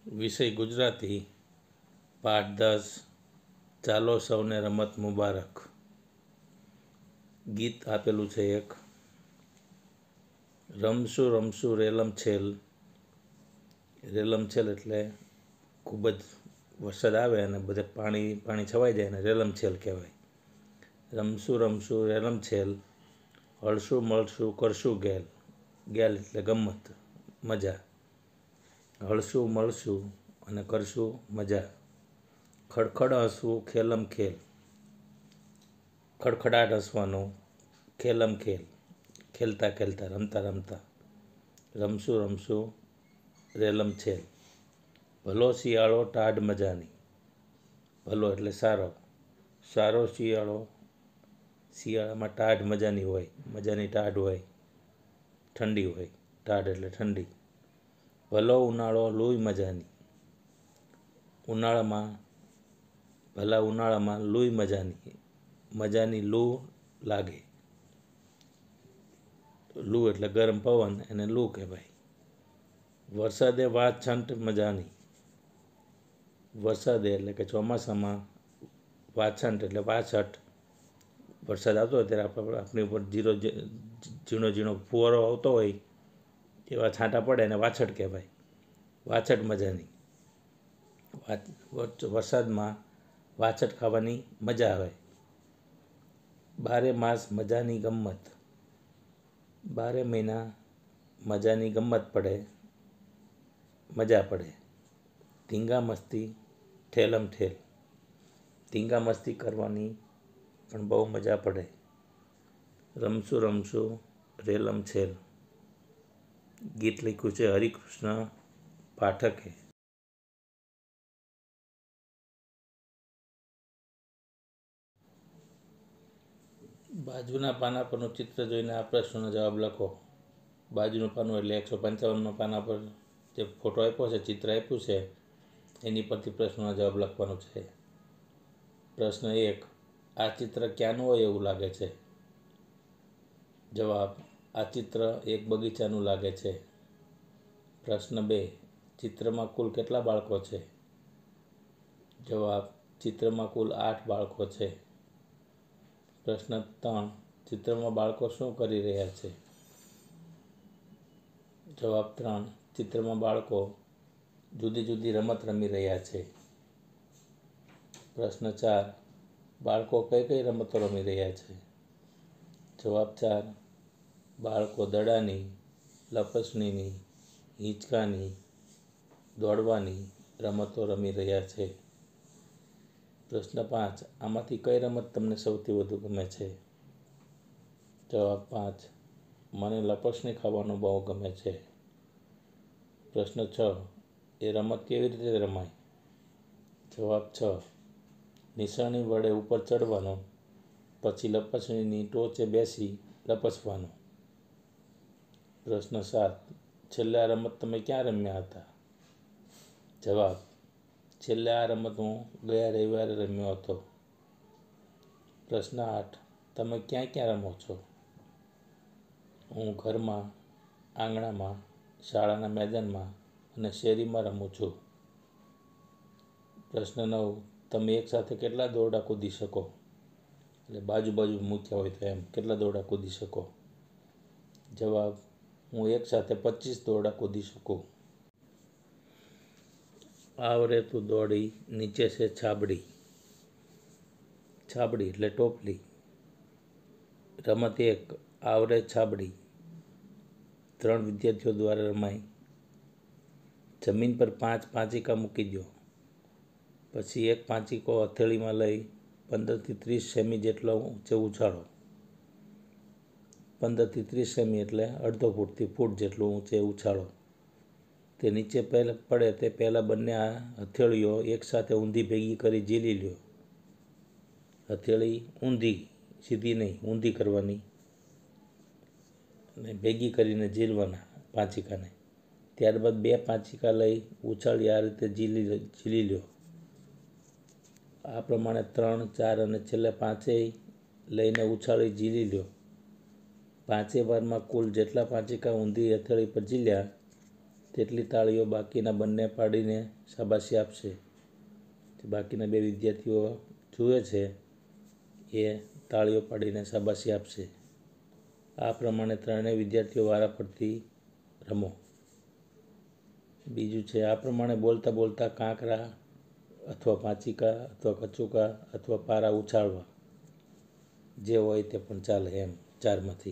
વિષય ગુજરાતી પાઠ 10 ચાલો સૌને રમત મુબારક। ગીત આપેલું છે એક। રમશું રમશું રેલમછેલ। રેલમછેલ એટલે ખૂબ જ વરસાદ આવે અને બધે પાણી છવાઈ જાય ને રેલમછેલ કહેવાય। રમશું રમશું રેલમછેલ, હળશું મળશું કરશું ગેલ। ગેલ એટલે ગમ્મત મજા। હળશું મળશું અને કરશું મજા। ખડખડ હસવું ખેલમ ખેલ। ખડખડાટ હસવાનું ખેલમ ખેલ ખેલતા ખેલતા રમતા રમતા। રમશું રમશું રેલમછેલ, ભલો શિયાળો ટાઢ મજાની। ભલો એટલે સારો, સારો શિયાળો, શિયાળામાં ટાઢ મજાની હોય, મજાની ટાઢ હોય, ઠંડી હોય, ટાઢ એટલે ઠંડી। ભલો ઉનાળો લૂઈ મજાની। ઉનાળામાં ભલા ઉનાળામાં લૂઈ મજાની, મજાની લૂ લાગે। લૂ એટલે ગરમ પવન એને લૂ કહેવાય। વરસાદે વાછંટ મજાની। વરસાદે એટલે કે ચોમાસામાં વાછંટ એટલે વાછટ, વરસાદ આવતો હોય ત્યારે આપણી ઉપર ઝીણો ઝીણો ફુવારો આવતો હોય એવા છાંટા પડે એને વાછટ કહેવાય। વાછટ મજાની। વરસાદમાં વાછટ ખાવાની મજા આવે। બારે માસ મજાની ગમ્મત। બારે મહિના મજાની ગમ્મત પડે, મજા પડે। ધીંગા મસ્તી ઠેલમ ઠેલ। ધીંગા મસ્તી કરવાની પણ બહુ મજા પડે। રમશું રમશું રેલમછેલ। ગીત લખ્યું છે હરિકૃષ્ણ પાઠકે। બાજુના પાના પરનું ચિત્ર જોઈને આ પ્રશ્નનો જવાબ લખો। બાજુનું પાનું એટલે 155 પાના પર જે ફોટો આપ્યો છે, ચિત્ર આપ્યું છે એની પરથી પ્રશ્નનો જવાબ લખવાનો છે। પ્રશ્ન 1, આ ચિત્ર ક્યાંનું હોય એવું લાગે છે? જવાબ, આ ચિત્ર એક બગીચાનું લાગે છે। પ્રશ્ન 2, ચિત્રમાં કુલ કેટલા બાળકો છે? જવાબ, ચિત્રમાં કુલ 8 બાળકો છે। પ્રશ્ન 3, ચિત્રમાં બાળકો શું કરી રહ્યા છે? જવાબ 3, ચિત્રમાં બાળકો જુદી જુદી રમત રમી રહ્યા છે। પ્રશ્ન 4, બાળકો કઈ કઈ રમતો રમી રહ્યા છે? જવાબ 4, બાળકો દડાની, લપસણીની, હિંચકાની, દોડવાની રમતો રમી રહ્યા છે। પ્રશ્ન 5, આમાંથી કઈ રમત તમને સૌથી વધુ ગમે છે? જવાબ 5, મને લપસણી ખાવાનું બહુ ગમે છે। પ્રશ્ન 6, એ રમત કેવી રીતે રમાય? જવાબ 6, નિશાની વડે ઉપર ચડવાનું, પછી લપસણીની ટોચે બેસી લપસવાનું। પ્રશ્ન 7, છેલ્લે આ રમત તમે ક્યાં રમ્યા હતા? જવાબ, છેલ્લે આ રમત હું ગયા રવિવારે રમ્યો હતો। પ્રશ્ન 8, તમે ક્યાં ક્યાં રમો છો? હું ઘરમાં, આંગણામાં, શાળાના મેદાનમાં અને શેરીમાં રમું છું। પ્રશ્ન 9, તમે એકસાથે કેટલા દોરડા કૂદી શકો? એટલે બાજુ બાજુ મૂક્યા હોય તો એમ કેટલા દોરડા કૂદી શકો? જવાબ, હું એકસાથે 25 દોરડા કૂદી શકું। આવરે તું દોડી નીચે છે છાબડી। છાબડી એટલે ટોપલી। રમત 1, આવરે છાબડી 3 વિદ્યાર્થીઓ દ્વારા રમાય। જમીન પર 5 પાંચિકા મૂકી દો, પછી એક પાંચિકો હથેળીમાં લઈ 15 થી 30 સેમી જેટલો ઊંચે ઉછાળો। 15 થી 30 સેમી એટલે અડધો ફૂટથી ફૂટ જેટલું ઊંચે ઉછાળો। તે નીચે પડે તે પહેલાં બંને આ હથેળીઓ એકસાથે ઊંધી ભેગી કરી ઝીલી લ્યો। હથેળી ઊંધી, સીધી નહીં, ઊંધી કરવાની અને ભેગી કરીને ઝીલવાના પાંચિકાને। ત્યારબાદ 2 પાંચિકા લઈ ઉછાળી આ રીતે ઝીલી લ્યો। આ પ્રમાણે 3, 4 અને છેલ્લે 5 લઈને ઉછાળી ઝીલી લ્યો। 5 વારમાં કુલ જેટલા પાંચિકા ઊંધી હથેળી પર ઝીલ્યા તેટલી તાળીઓ બાકીના બંને પાડીને શાબાશી આપશે. બાકીના બે વિદ્યાર્થીઓ જુએ છે એ તાળીઓ પાડીને શાબાશી આપશે. આ પ્રમાણે ત્રણેય વિદ્યાર્થીઓ વારાફરતી રમો. બીજું છે, આ પ્રમાણે બોલતા બોલતા કાંકરા અથવા પાંચિકા અથવા કચુકા અથવા પારા ઉછાળવા. જે હોય તે પણ ચાલે, એમ ચારમાંથી.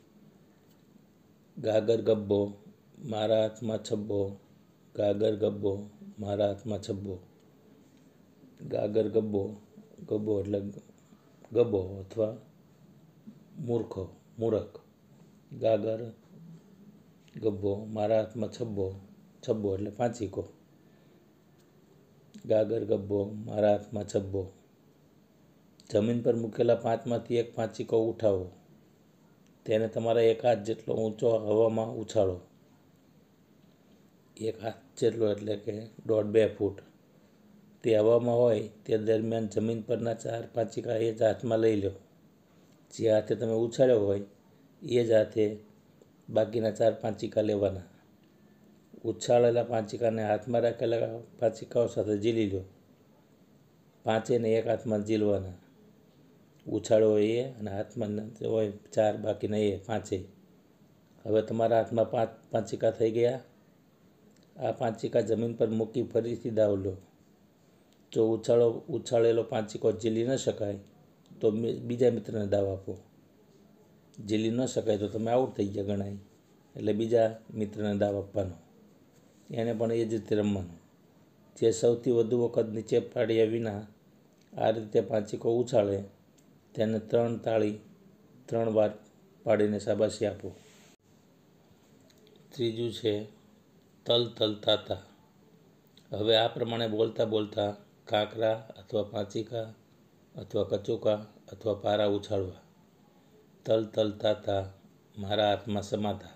ગાગર ગબ્બો, મારા હાથમાં છબ્બો. ગાગર ગબ્બો, મારા હાથમાં છબ્બો. ગાગર ગબ્બો, ગબ્બો એટલે ગબ્બો અથવા મૂર્ખો, મૂરખ. ગાગર ગબ્બો, મારા હાથમાં છબ્બો. છબ્બો એટલે પાંચિકો. ગાગર ગબ્બો, મારા હાથમાં છબ્બો. જમીન પર મૂકેલા પાંચમાંથી એક પાંચિકો ઉઠાવો. તેને તમારા એક હાથ જેટલો ઊંચો હવામાં ઉછાળો. એક હાથ જેટલો એટલે કે 1.5-2 ફૂટ. તે હવામાં હોય તે દરમિયાન જમીન પરના 4 પાંચિકા એ જ હાથમાં લઈ લો. જે હાથે તમે ઉછાળ્યો હોય એ જ હાથે બાકીના 4 પાંચિકા લેવાના. ઉછાળેલા પાંચિકાને હાથમાં રાખેલા પાંચિકાઓ સાથે ઝીલી લો. પાંચેયને એક હાથમાં ઝીલવાના. ઉછાળ્યો હોય એ અને હાથમાં હોય 4, બાકીના એ પાંચેય. હવે તમારા હાથમાં 5 પાંચિકા થઈ ગયા. આ પાંચિકા જમીન પર મૂકી ફરીથી દાવ લો. જો ઉછાળેલો પાંચિકો ઝીલી ન શકાય તો બીજા મિત્રને દાવ આપો. ઝીલી ન શકાય તો તમે આઉટ થઈ ગયા ગણાય, એટલે બીજા મિત્રને દાવ આપવાનો. એને પણ એ જ રીતે રમવાનું. જે સૌથી વધુ વખત નીચે પાડ્યા વિના આ રીતે પાંચિકો ઉછાળે તેને 3 તાળી 3 વાર પાડીને શાબાશી આપો. ત્રીજું છે તલ તલ તાતા. હવે આ પ્રમાણે બોલતા બોલતા કાંકરા અથવા પાંચિકા અથવા કચુકા અથવા પારા ઉછાળવા. તલ તલ તાતા, મારા હાથમાં સમાતા.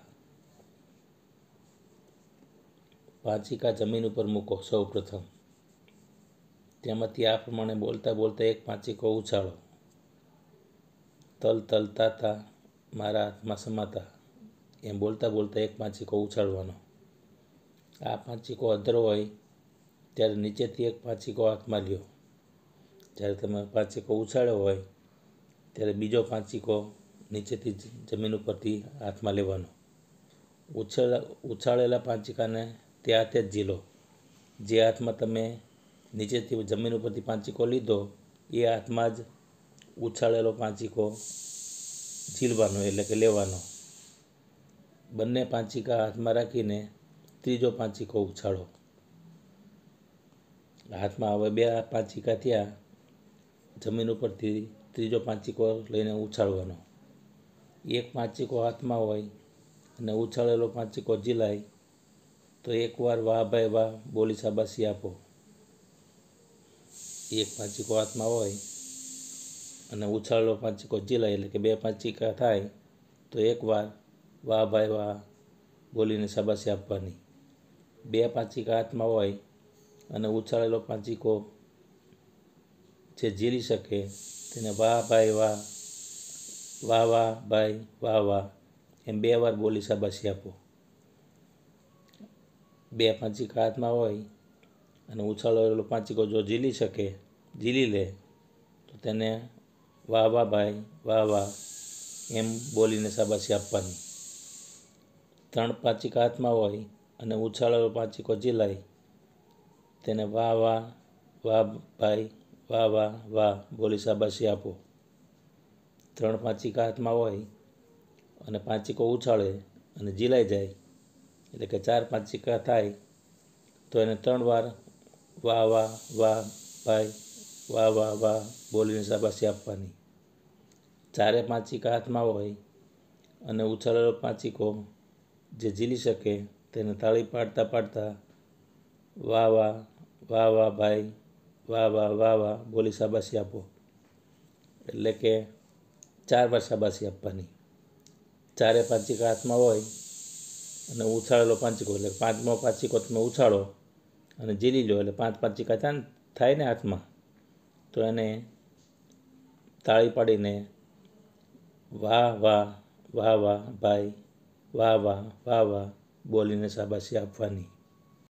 પાંચિકા જમીન ઉપર મૂકો સૌ પ્રથમ. તેમાંથી આ પ્રમાણે બોલતા બોલતા એક પાંચિકો ઉછાળો. તલ તલ તાતા, મારા હાથમાં સમાતા. એમ બોલતા બોલતા એક પાંચિકો ઉછાળવાનો. આ પાંચિકો અધરો હોય ત્યારે નીચેથી એક પાંચિકો હાથમાં લ્યો. જ્યારે તમે પાંચિકો ઉછાળ્યો હોય ત્યારે બીજો પાંચિકો નીચેથી જમીન ઉપરથી હાથમાં લેવાનો. ઉછાળેલા પાંચિકાને તે હાથે જ ઝીલો. જે હાથમાં તમે નીચેથી જમીન ઉપરથી પાંચિકો લીધો એ હાથમાં જ ઉછાળેલો પાંચિકો ઝીલવાનો, એટલે કે લેવાનો. બંને પાંચિકા હાથમાં રાખીને ત્રીજો પાંચિકો ઉછાળો. હાથમાં હવે 2 પાંચિકા થયા. જમીન ઉપરથી ત્રીજો પાંચિકો લઈને ઉછાળવાનો. એક પાંચિકો હાથમાં હોય અને ઉછાળેલો પાંચિકો ઝીલાય તો એકવાર વાહ ભાઈ વાહ બોલી શાબાશી આપો. એક પાંચિકો હાથમાં હોય અને ઉછાળેલો પાંચિકો ઝીલાય એટલે કે 2 પાંચિકા થાય તો એકવાર વાહ ભાઈ વાહ બોલીને શાબાશી આપવાની. 2 પાંચિકા હાથમાં હોય અને ઉછાળેલો પાંચિકો જે ઝીલી શકે તેને વાહ ભાઈ વાહ, વાહ વાહ ભાઈ વાહ વાહ એમ 2 વાર બોલી શાબાશી આપો. 2 પાંચિકા હાથમાં હોય અને ઉછાળેલો પાંચિકો જો ઝીલી લે તો તેને વાહ વાહ ભાઈ વાહ વાહ એમ બોલીને શાબાશી આપવાની. 3 પાંચિકા હાથમાં હોય અને ઉછાળેલો પાંચિકો ઝીલાય તેને વાહ વાહ વાહ ભાઈ વાહ વાહ વાહ બોલી શાબાશી આપો. 3 પાંચિકા હાથમાં હોય અને પાંચિકો ઉછાળે અને ઝીલાઈ જાય એટલે કે 4 પાંચિકા થાય તો એને 3 વાર વાહ વાહ વાહ ભાઈ વાહ વાહ વાહ બોલીને શાબાશી આપવાની. 4 પાંચિકા હાથમાં હોય અને ઉછાળેલો પાંચિકો જે ઝીલી શકે તેને તાળી પાડતા પાડતા વાહ વાહ વાહ વાહ ભાઈ વાહ વાહ વાહ વાહ બોલી શાબાશી આપો. એટલે કે 4 વાર શાબાશી આપવાની. 4 પાંચિકા હાથમાં હોય અને ઉછાળેલો પાંચિકો એટલે 5મો પાંચિકો તમે ઉછાળો અને ઝીલી લો એટલે 5 પાંચિકા થાય ને હાથમાં, તો એને તાળી પાડીને વાહ વાહ વાહ વાહ ભાઈ વાહ વાહ વાહ વાહ બોલીને શાબાશી આપવાની.